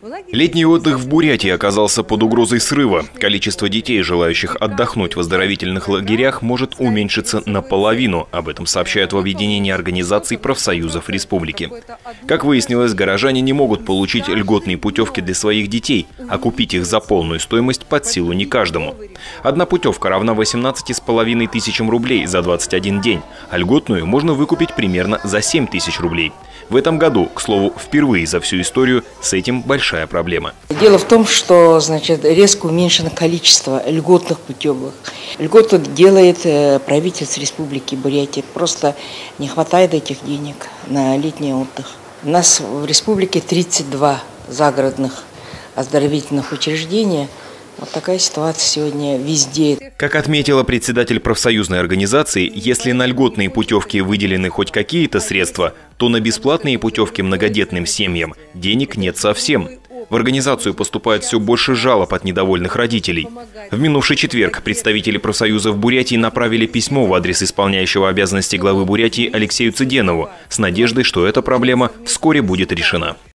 Летний отдых в Бурятии оказался под угрозой срыва. Количество детей, желающих отдохнуть в оздоровительных лагерях, может уменьшиться наполовину. Об этом сообщают в объединении организаций профсоюзов республики. Как выяснилось, горожане не могут получить льготные путевки для своих детей, а купить их за полную стоимость под силу не каждому. Одна путевка равна 18,5 тысячам рублей за 21 день, а льготную можно выкупить примерно за 7 тысяч рублей. В этом году, к слову, впервые за всю историю с этим большая проблема. Дело в том, что резко уменьшено количество льготных путевок. Льготу делает правительство Республики Бурятия. Просто не хватает этих денег на летний отдых. У нас в республике 32 загородных оздоровительных учреждения. Вот такая ситуация сегодня везде. Как отметила председатель профсоюзной организации, если на льготные путевки выделены хоть какие-то средства, то на бесплатные путевки многодетным семьям денег нет совсем. В организацию поступает все больше жалоб от недовольных родителей. В минувший четверг представители профсоюза в Бурятии направили письмо в адрес исполняющего обязанности главы Бурятии Алексею Цыденову с надеждой, что эта проблема вскоре будет решена.